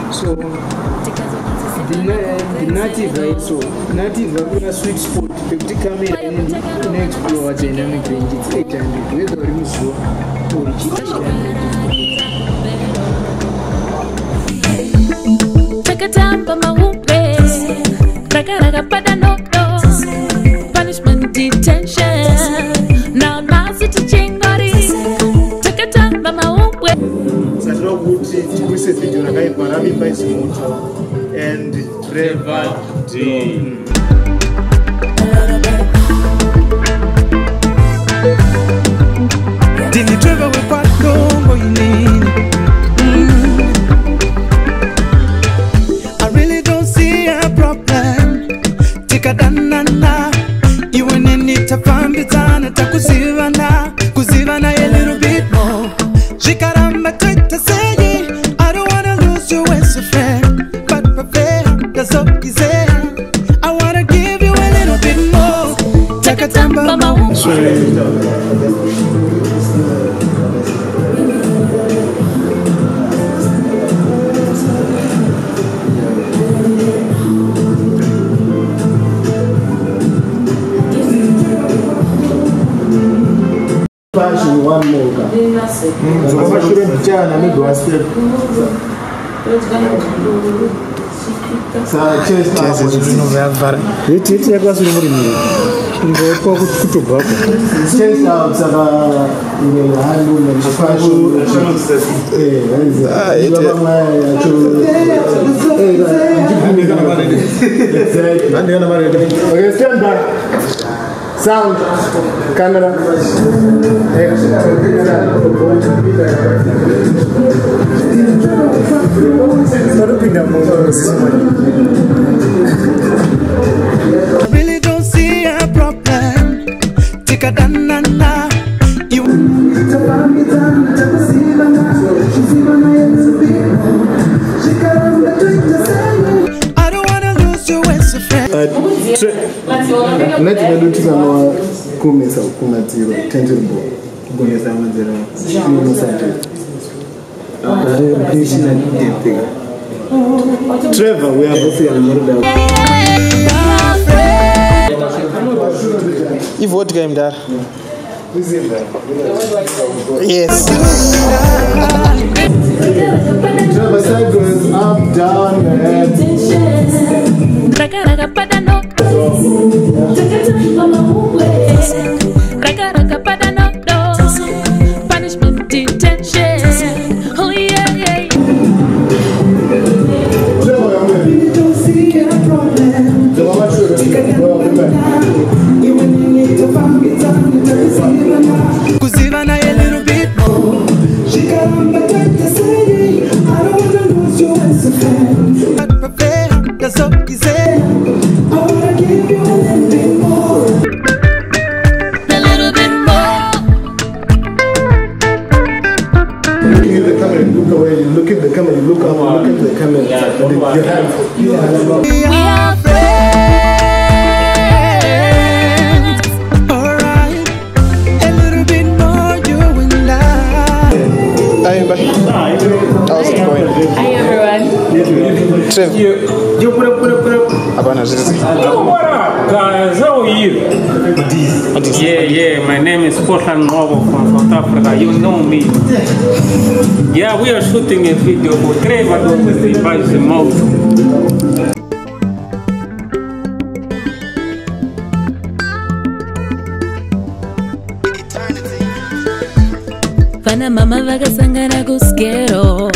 So the native, right? So native are a sweet spot. If the camera next explore dynamic range, it's 800. Whether or punishment detention. Now sit to chingori. Take a time by my own way. And Trevor D. Dini Trevor we part no you need. I really don't see a problem. Take a danana. You and need to find the time to kuzivana a little bit more. Shikaramba to say I don't wanna lose you as a friend, but prepare that's all you say. I wanna give you a little bit more. Take a time by my own. One more. Sound, camera, action. I really don't see a problem. Take a danana. You. I don't wanna lose you as a friend. Let's do to our comments of Kunatiro, tangible. Trevor, we are both in another. If what game there? Yes. Trevor side goes up, down, ahead. Punishment detention. Oh yeah, yeah. Kuzivana a little bit more. She got back to say, I don't wanna lose you as a friend. But prepare, that's all you say. I wanna give you a little bit more. A little bit more. Looking at the camera, you look away, you look at the camera, you look up, you look at the camera. Your hands. We are friends. Alright. A little bit more, you and I. How's it going? Hi everyone. Trev. You put up. Abana Zizi. What up, guys? How are you? Yeah. My name is Portland Novo from South Africa. You know me. Yeah, we are shooting a video for Trevor with the Vice Mouth. Vana mama vakasangana kuskero.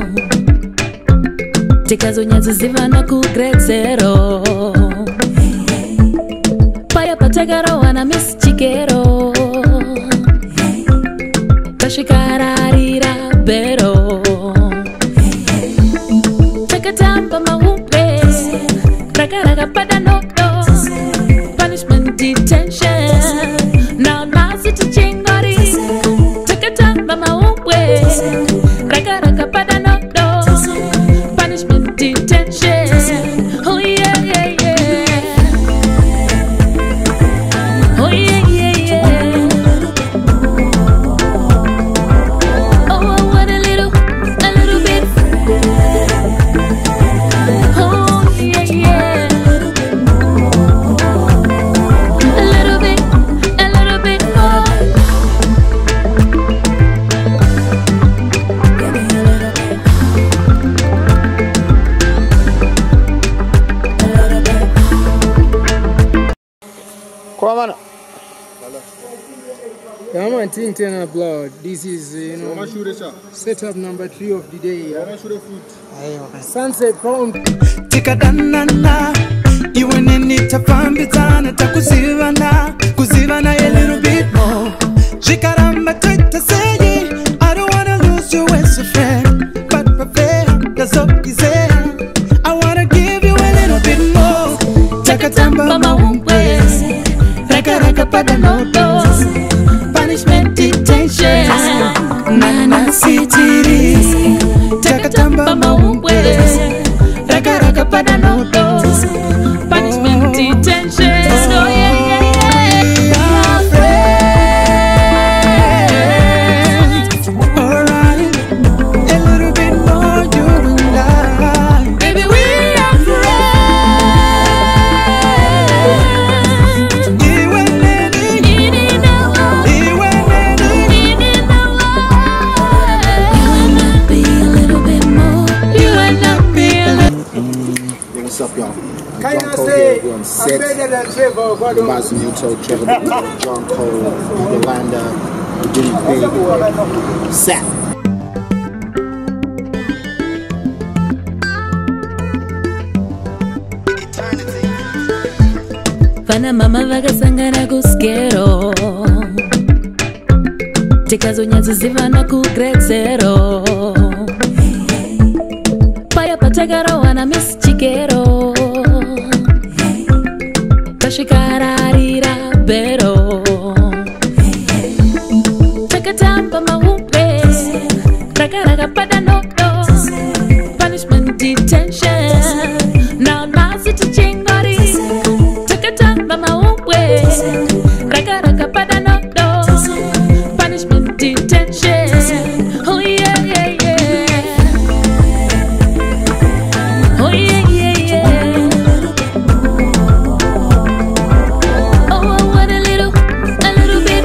Tikazonyadzisivana kugrade 0. Paya patakarowana Miss Chikero. Tashikararira bero. Takatamba maumbe. Rakaraka padanodo. Punishment detention. Now sit to chingori. Takatamba maumbe. Rakaraka padanodo. Punishment detention. Oh yeah, yeah, yeah. Oh yeah, yeah, yeah. Oh, what a little bit. Wamana. Yeah, man, think 10 upload. This is, setup number 3 of the day. Yeah? Sunset Pound. Tikadanana, iwe nini tafambitana takuzivana, kuzivana a little bit more. Shikaramba twita say, I don't wanna lose you as a friend, but prepare, that's all you say. I wanna give you a little bit more. Takatamba mawumpwezi, raka raka pada notos, punishment detention, nana citiris. Takatamba mawumpwezi, raka raka pada notos, punishment detention. Oh yeah, yeah, yeah. My friends, alright, a little bit more you and I. Baby, we are friends. You and me, you and me. What's up, y'all? Can John I Cole say, here. We're on I'm set. better than Trevor. What do you Basil Muto, Trevor, John Cole, Yolanda, Diddy Big, Sap. Fana mama vakasangana kuskero, tikazonyadzisivana kugredzero, paya patakarowana Miss Chikero, tasvikararira bero, takatamba mawumpwezi, rakaraka pada notos, punishment detention, now nasi tichingori. Takatamba mawumpwezi, rakaraka pada notos, punishment detention. Oh yeah, yeah, yeah. Oh yeah, yeah, yeah. Oh, what a little bit.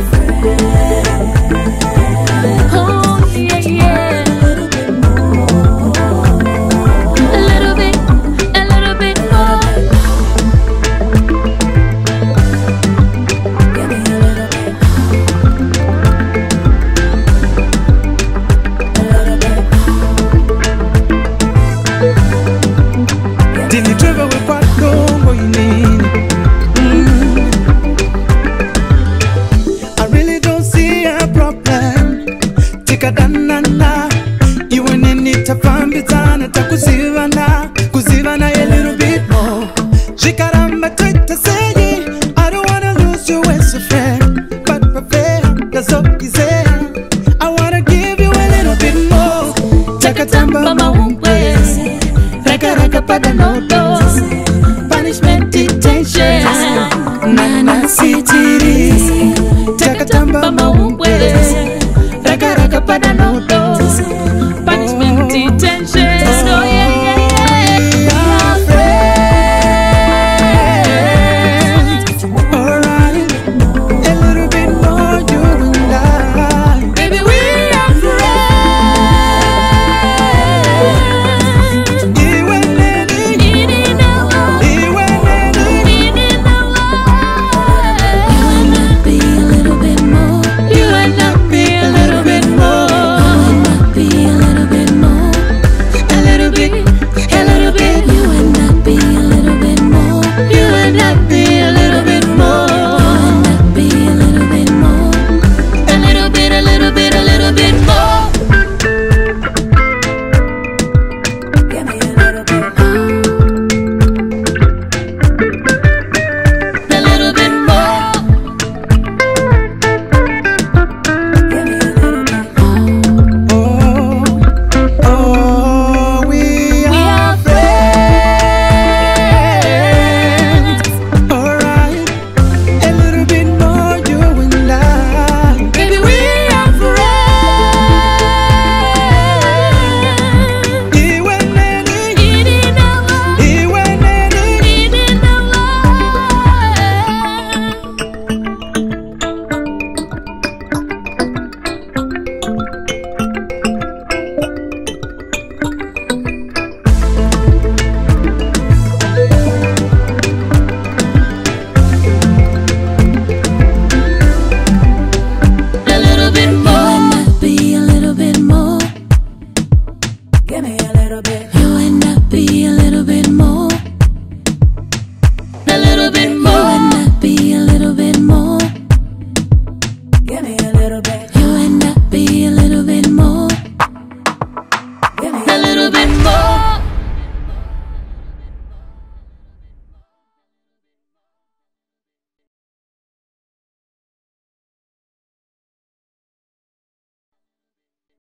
Oh yeah, yeah. A little bit more. Give me a little bit. Dini Trevor we kwado moyini. I really don't see a problem. Tikadanana, iwe nini tafambitana takuzivana, kuzivana a little bit more. Shikaramba twita say, I don't wanna lose you as a friend, but prepare, that's all you say. I wanna give you a little bit more. Takatamba mawumpwezi, raka raka pada noto.